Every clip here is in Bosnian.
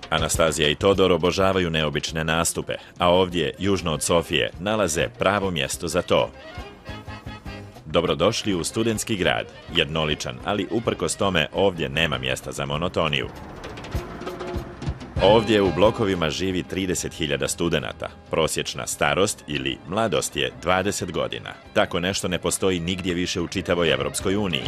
Anastazija i Todor obožavaju neobične nastupe, a ovdje, južno od Sofije, nalaze pravo mjesto za to. Dobrodošli u studentski grad, jednoličan, ali uprkos tome ovdje nema mjesta za monotoniju. Ovdje u blokovima živi 30.000 studenata. Prosječna starost ili mladost je 20 godina. Tako nešto ne postoji nigdje više u čitavoj Evropskoj uniji.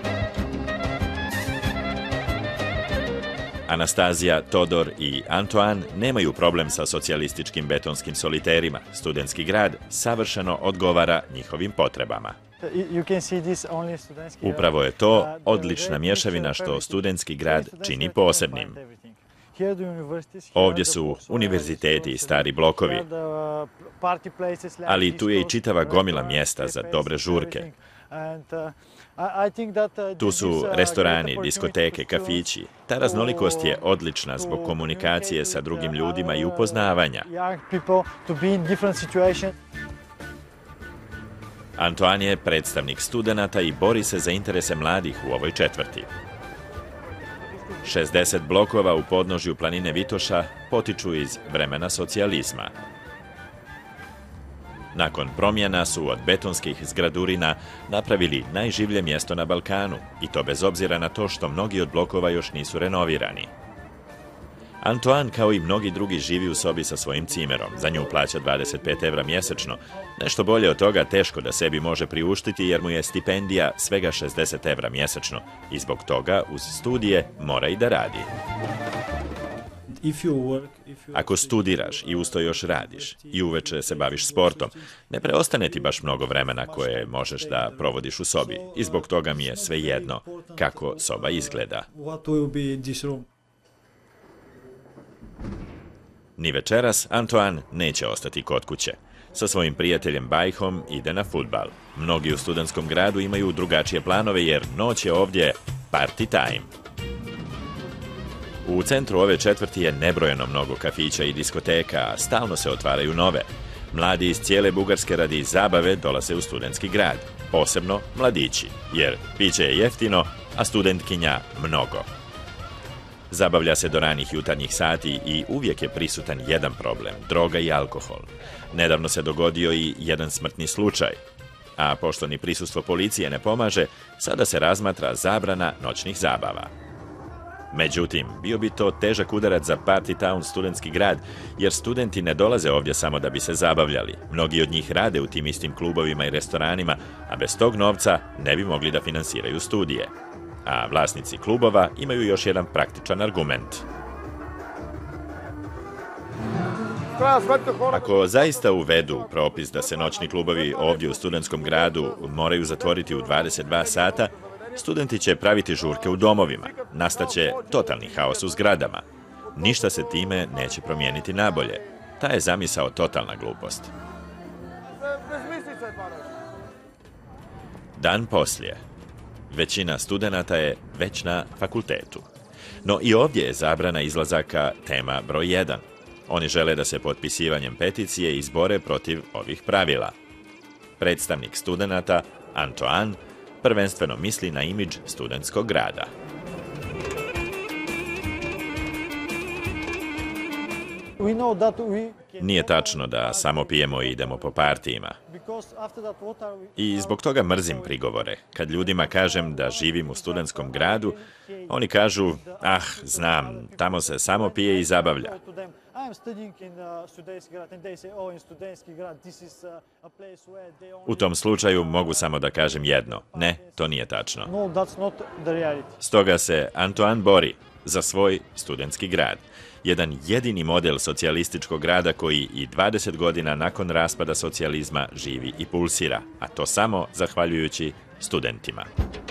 Anastazija, Todor i Antoine nemaju problem sa socijalističkim betonskim soliterima. Studentski grad savršeno odgovara njihovim potrebama. Upravo je to odlična mješavina što studentski grad čini posebnim. Ovdje su univerziteti i stari blokovi, ali tu je i čitava gomila mjesta za dobre žurke. Tu su restorani, diskoteke, kafići. Ta raznolikost je odlična zbog komunikacije sa drugim ljudima i upoznavanja. Antoine je predstavnik studenata i bori se za interese mladih u ovoj četvrti. 60 blokova u podnožju planine Vitoša potiču iz vremena socijalizma. Nakon promjena su od betonskih zgradurina napravili najživlje mjesto na Balkanu, i to bez obzira na to što mnogi od blokova još nisu renovirani. Antoine, kao i mnogi drugi, živi u sobi sa svojim cimerom. Za nju plaća 25 evra mjesečno. Nešto bolje od toga teško da sebi može priuštiti jer mu je stipendija svega 60 evra mjesečno i zbog toga uz studije mora i da radi. Ako studiraš i uz to još radiš i uveče se baviš sportom, ne preostane ti baš mnogo vremena koje možeš da provodiš u sobi i zbog toga mi je svejedno kako soba izgleda. Ni večeras Antoine neće ostati kod kuće. Sa svojim prijateljem Bajhom ide na fudbal. Mnogi u studentskom gradu imaju drugačije planove jer noć je ovdje party time. U centru ove četvrti je nebrojeno mnogo kafića i diskoteka, a stalno se otvaraju nove. Mladi iz cijele Bugarske radi zabave dolaze u studentski grad, posebno mladići, jer piće je jeftino, a studentkinja mnogo. Zabavlja se do ranih jutarnjih sati i uvijek je prisutan jedan problem, droga i alkohol. Nedavno se dogodio i jedan smrtni slučaj, a pošto ni prisustvo policije ne pomaže, sada se razmatra zabrana noćnih zabava. Međutim, bio bi to težak udarac za Party Town studentski grad, jer studenti ne dolaze ovdje samo da bi se zabavljali. Mnogi od njih rade u tim istim klubovima i restoranima, a bez tog novca ne bi mogli da finansiraju studije. A vlasnici klubova imaju još jedan praktičan argument. Ako zaista uvedu propis da se noćni klubovi ovdje u studentskom gradu moraju zatvoriti u 22 sata, studenti će praviti žurke u domovima. Nastaće totalni haos u zgradama. Ništa se time neće promijeniti nabolje. Ta je zamisao totalna glupost. Dan poslije. Većina studenata je već na fakultetu. No i ovdje je zabrana izlazaka tema broj 1. Oni žele da se potpisivanjem peticije izbore protiv ovih pravila. Predstavnik studenata, Antoine, prvenstveno misli na imidž studentskog grada. Nije tačno da samo pijemo i idemo po partijima. I zbog toga mrzim prigovore. Kad ljudima kažem da živim u studentskom gradu, oni kažu, znam, tamo se samo pije i zabavlja. U tom slučaju mogu samo da kažem jedno. Ne, to nije tačno. Stoga se Antoine bori za svoj studentski grad. Jedan jedini model socijalističkog grada koji i 20 godina nakon raspada socijalizma živi i pulsira, a to samo zahvaljujući studentima.